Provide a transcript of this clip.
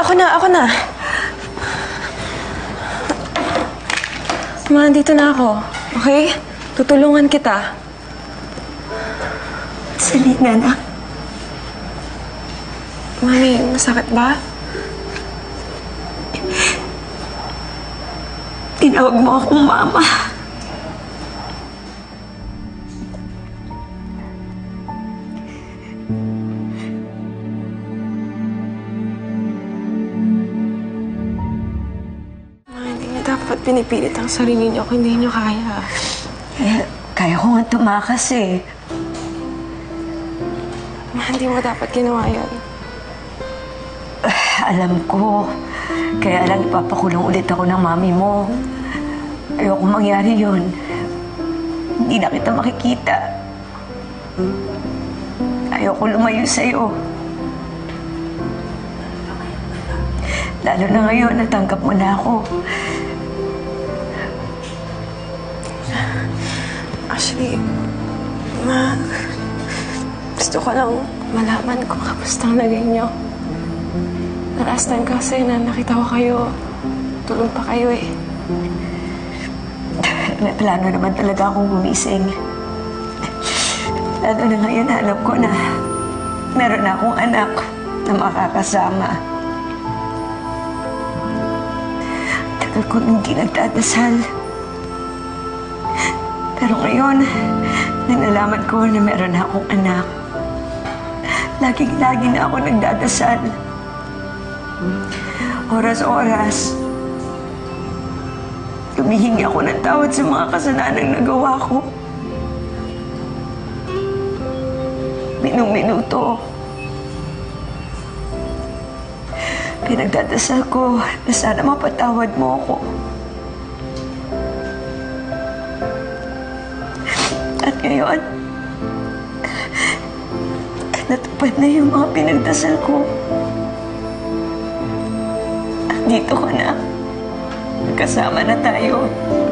Ako na. Ma, dito na ako. Okay? Tutulungan kita. Sali na, anak. Mami, masakit ba? Tinawag mo akong mama. Ma, hindi niyo dapat pinipilit ang sarili niyo kung hindi niyo kaya. Kaya ko nga tumakas eh. Ma, hindi mo dapat ginawa yun. Alam ko. Kaya lang ipapakulong ulit ako ng mami mo. Ayoko mangyari yun. Hindi na kita makikita. Ayoko lumayo sa'yo. Lalo na ngayon, natanggap mo na ako. Actually, Ma, gusto ko lang malaman kung kamusta ang lagay niyo. Last time kasi na nakita ko kayo, tulog pa kayo eh. May plano naman talaga akong gumising. Lalo na ngayon, alam ko na meron na akong anak na makakasama. Tagal ko hindi nagdadasal. Pero ngayon, nang nalaman ko na meron na akong anak, lagi na ako nagdadasal. Oras-oras, humihingi ako ng tawad sa mga kasalanang nagawa ko. Minung-minuto, pinagdadasal ko na sana mapatawad mo ako. At ngayon, natupad na yung mga pinagdasal ko. Dito ka na. Kasama na tayo.